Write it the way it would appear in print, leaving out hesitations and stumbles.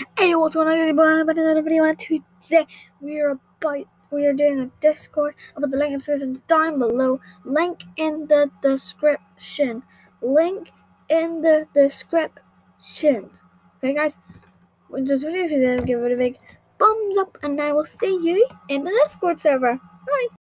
Hey, what's going on, everybody? Another video, and today we are doing a Discord. I'll put the link in the description down below. Link in the description. Link in the description. Okay, guys. With this video, if you didn't give it a big thumbs up, and I will see you in the Discord server. Bye.